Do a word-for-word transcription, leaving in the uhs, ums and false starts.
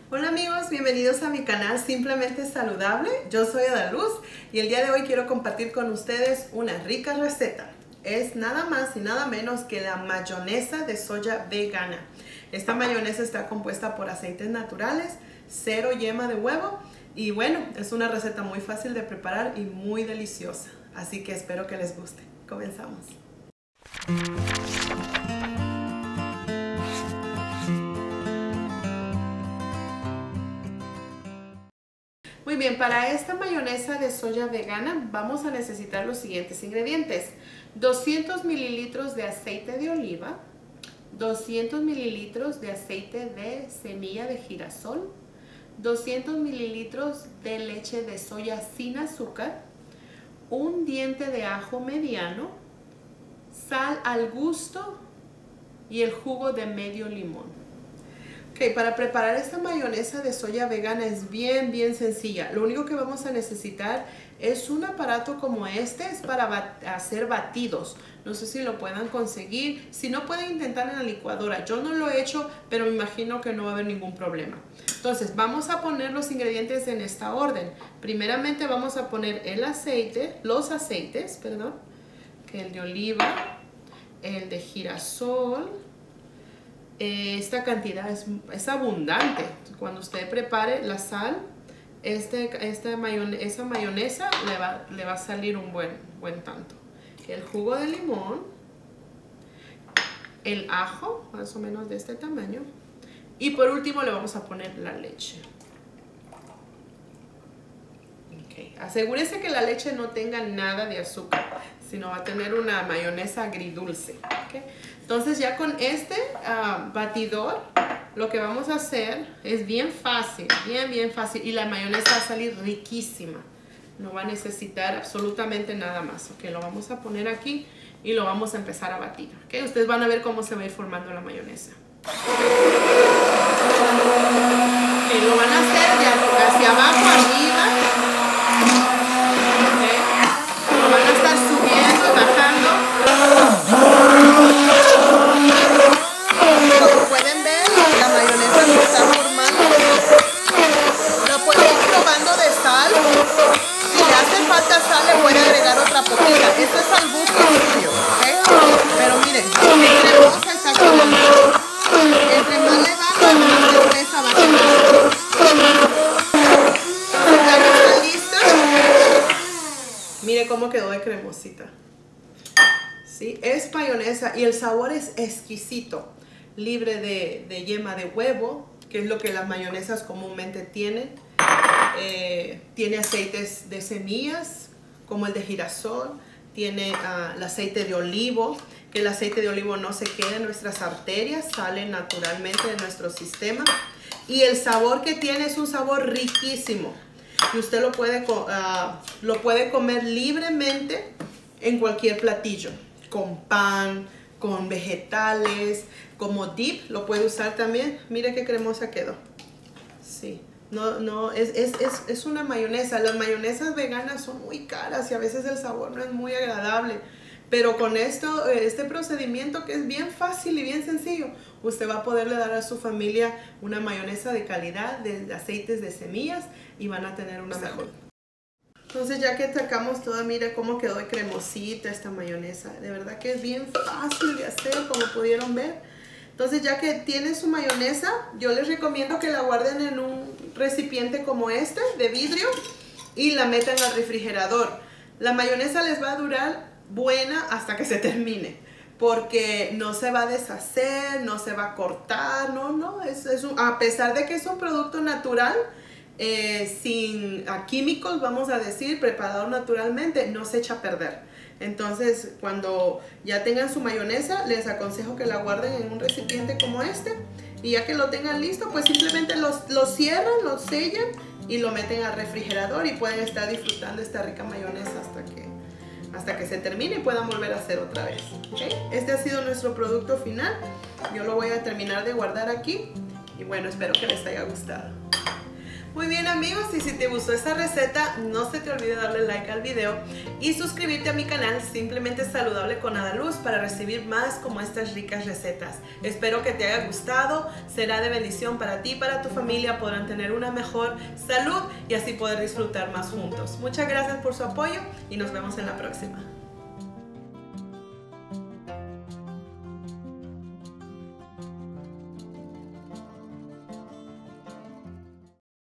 Hola amigos, bienvenidos a mi canal Simplemente Saludable. Yo soy Adaluz y el día de hoy quiero compartir con ustedes una rica receta. Es nada más y nada menos que la mayonesa de soya vegana. Esta mayonesa está compuesta por aceites naturales, cero yema de huevo y bueno, es una receta muy fácil de preparar y muy deliciosa. Así que espero que les guste. Comenzamos. Muy bien, para esta mayonesa de soya vegana vamos a necesitar los siguientes ingredientes. doscientos mililitros de aceite de oliva, doscientos mililitros de aceite de semilla de girasol, doscientos mililitros de leche de soya sin azúcar, un diente de ajo mediano, sal al gusto y el jugo de medio limón. Ok, para preparar esta mayonesa de soya vegana es bien, bien sencilla. Lo único que vamos a necesitar es un aparato como este, es para bat- hacer batidos. No sé si lo puedan conseguir. Si no, pueden intentar en la licuadora. Yo no lo he hecho, pero me imagino que no va a haber ningún problema. Entonces, vamos a poner los ingredientes en esta orden. Primeramente vamos a poner el aceite, los aceites, perdón, que el de oliva, el de girasol. Esta cantidad es, es abundante. Cuando usted prepare la sal, este, esta mayone, esa mayonesa le va, le va a salir un buen, buen tanto. El jugo de limón, el ajo, más o menos de este tamaño, y por último le vamos a poner la leche. Okay. Asegúrese que la leche no tenga nada de azúcar, sino va a tener una mayonesa agridulce. Okay. Entonces ya con este uh, batidor lo que vamos a hacer es bien fácil, bien bien fácil, y la mayonesa va a salir riquísima. No va a necesitar absolutamente nada más. Ok, lo vamos a poner aquí y lo vamos a empezar a batir. Okay. Ustedes van a ver cómo se va a ir formando la mayonesa. Okay, lo van a hacer de hacia abajo, arriba. Okay. Lo van a estar subiendo, bajando. Como pueden ver, la mayonesa se está formando. Lo puede ir probando de sal. Si le hace falta sal, le puede agregar otra poquita. Esto es al gusto suyo, ¿okay? Pero miren, entre más está quedando. Entre más le baja, más gruesa va a quedar. ¿Ya está lista? Mire cómo quedó de cremosita. ¿Sí? Es mayonesa y el sabor es exquisito, libre de, de yema de huevo, que es lo que las mayonesas comúnmente tienen. Eh, tiene aceites de semillas, como el de girasol, tiene uh, el aceite de olivo, que el aceite de olivo no se queda en nuestras arterias, sale naturalmente de nuestro sistema. Y el sabor que tiene es un sabor riquísimo. Y usted lo puede, uh, lo puede comer libremente en cualquier platillo. Con pan, con vegetales, como dip, lo puede usar también. Mire qué cremosa quedó. Sí, no, no, es, es, es, es una mayonesa. Las mayonesas veganas son muy caras y a veces el sabor no es muy agradable. Pero con esto, este procedimiento que es bien fácil y bien sencillo, usted va a poderle dar a su familia una mayonesa de calidad, de aceites de semillas, y van a tener una mejor. Entonces ya que sacamos todo, mire cómo quedó de cremosita esta mayonesa. De verdad que es bien fácil de hacer, como pudieron ver. Entonces ya que tienen su mayonesa, yo les recomiendo que la guarden en un recipiente como este, de vidrio, y la metan al refrigerador. La mayonesa les va a durar buena hasta que se termine, porque no se va a deshacer, no se va a cortar, no, no. Es, es un, a pesar de que es un producto natural, Eh, sin a químicos, vamos a decir, preparado naturalmente, no se echa a perder. Entonces, cuando ya tengan su mayonesa, les aconsejo que la guarden en un recipiente como este, y ya que lo tengan listo, pues simplemente los, lo cierran, lo sellan y lo meten al refrigerador, y pueden estar disfrutando esta rica mayonesa hasta que, hasta que se termine y puedan volver a hacer otra vez. ¿Okay? Este ha sido nuestro producto final. Yo lo voy a terminar de guardar aquí y bueno, espero que les haya gustado. Muy bien amigos, y si te gustó esta receta, no se te olvide darle like al video y suscribirte a mi canal Simplemente Saludable con Adaluz para recibir más como estas ricas recetas. Espero que te haya gustado, será de bendición para ti y para tu familia, podrán tener una mejor salud y así poder disfrutar más juntos. Muchas gracias por su apoyo y nos vemos en la próxima.